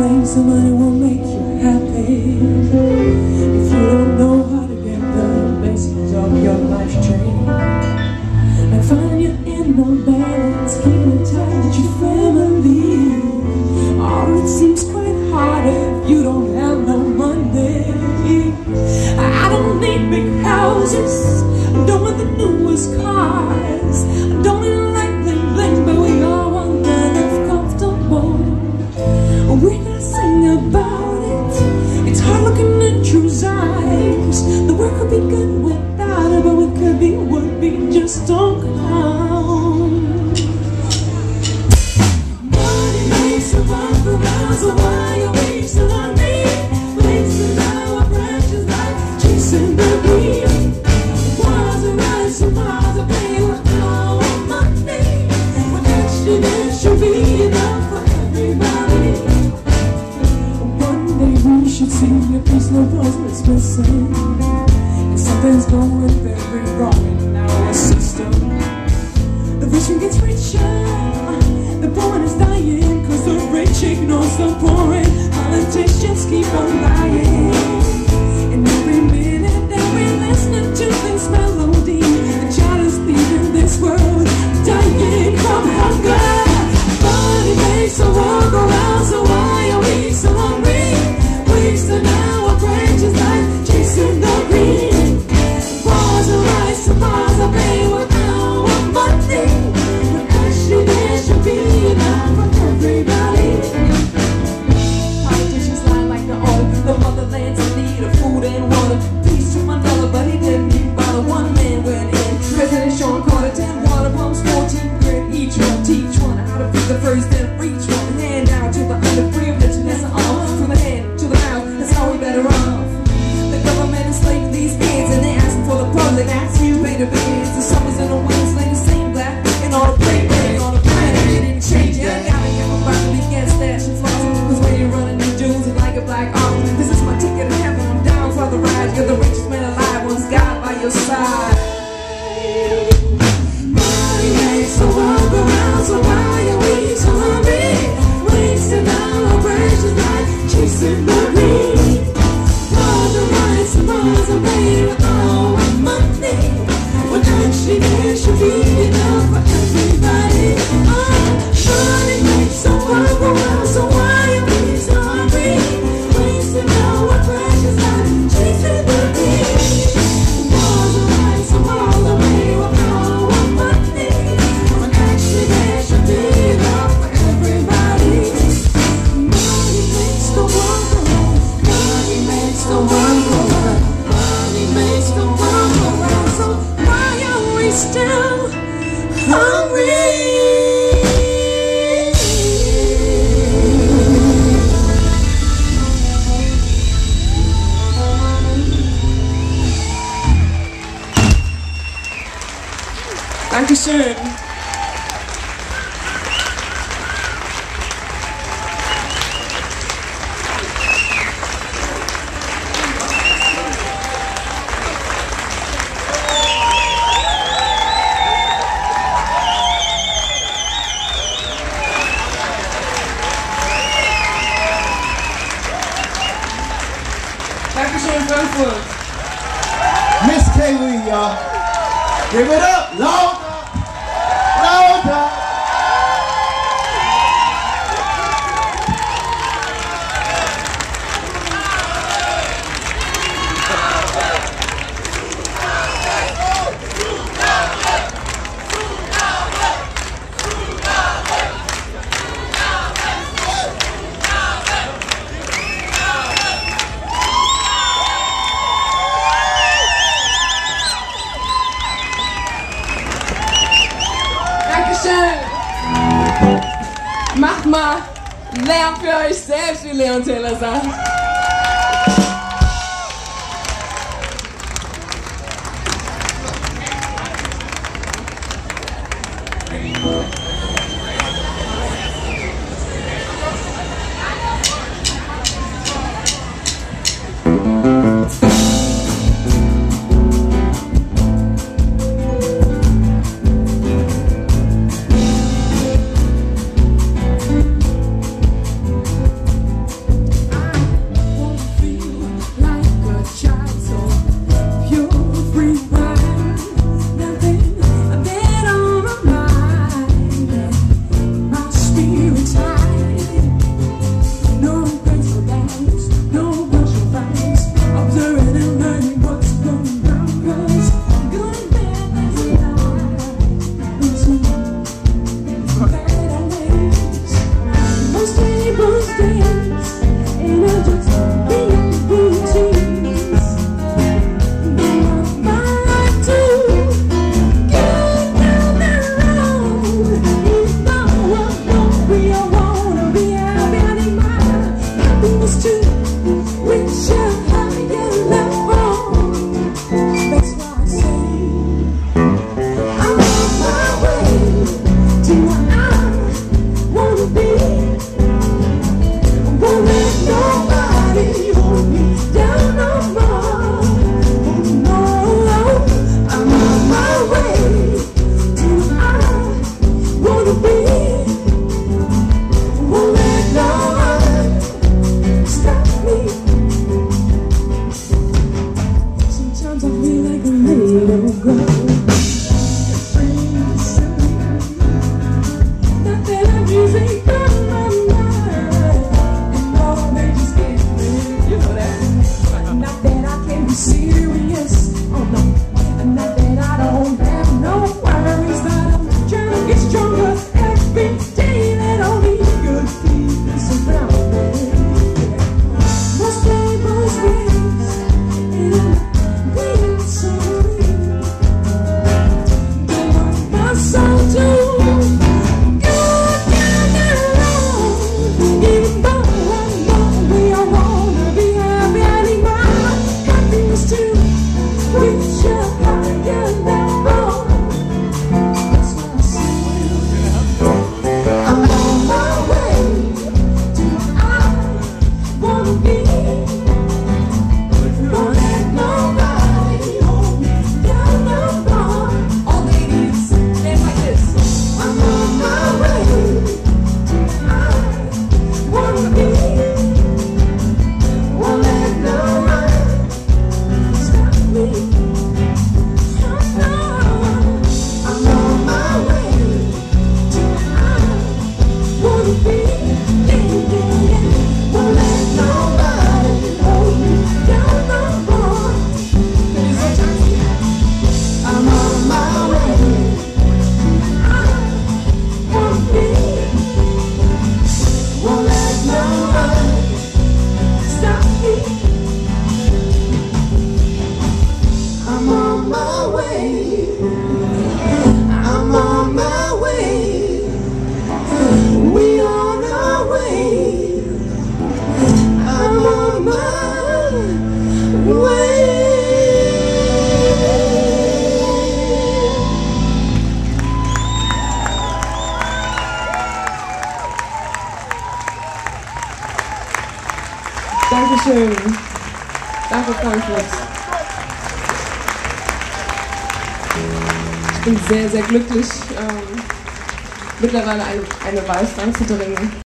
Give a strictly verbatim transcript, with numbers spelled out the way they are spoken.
think somebody will make you happy if you don't know how to get the basics of your life straight. Like find your inner balance, keeping it tight with your family. Oh, it seems quite hard if you don't have no money. I don't need big houses, I don't want the newest cars, I don't even like bling bling, but we all want to live comfortable. We're gonna sing about it, it's hard looking at your eyes. The world could be good without it, but we could be, would be, just don't count. Money makes the world go round, so why are we still on me? Wasting our precious life, chasing the dream. Was it right, so miles of pain with no money? When actually there should be enough for everybody. One day we should see if there's no was missing, and something's going very wrong in our system. The rich one gets richer, the poor one is dying, cause the rich ignores the poor, and politicians keep on lying. And every minute that we're listening to this melody, the child is leaving this world, dying from hunger. Money makes the world go round, so why are we so hungry? Wasting our precious life, chasing the green. Wars and rice and bars are paid with our money, but actually there should be enough for everybody. Politicians lie like the oil, the motherland's in need of food and water. Peace to Mandela, but he didn't even bother. One man went in, President Sean Carter. Ten water pumps, fourteen grid each one. Teach one how to be the first and reach one. Hand out to the underprivileged, and that's all. From the hand to the mouth, that's how we better off. The government enslaved these kids, and they asking for the public ask you pay the bids. The summers and the winters lay the same black, and all the great men on the planet, it didn't change yet. Gotta give a body against stash and floss, cause when you're running these dudes, it's like a black arm. This is my ticket to heaven, I'm down for the ride. You're the richest man alive, once God by your side. Money makes the world go round, so why are we so hungry? Wasting our precious life, chasing the green. Wars and rights and bars are paid with all our money, when actually there should be enough for everybody. Oh, money makes the world go round, so why are we so hungry? Wasting our precious life, chasing the green. Wars and rights and bars are paid with all our money, when actually there should be enough for everybody. Money makes the world go round, money makes the world go round, money makes the world go round, so why are we still hungry? Dankeschön. Dankeschön, Frankfurt. Miss Kaye-Ree, y'all. Give it up, louder, louder. Macht mal Lärm für euch selbst, wie Leon Taylor sagt. Dankeschön. Danke, Frankfurt. Ich bin sehr, sehr glücklich, ähm, mittlerweile eine, eine Weißdranzitterin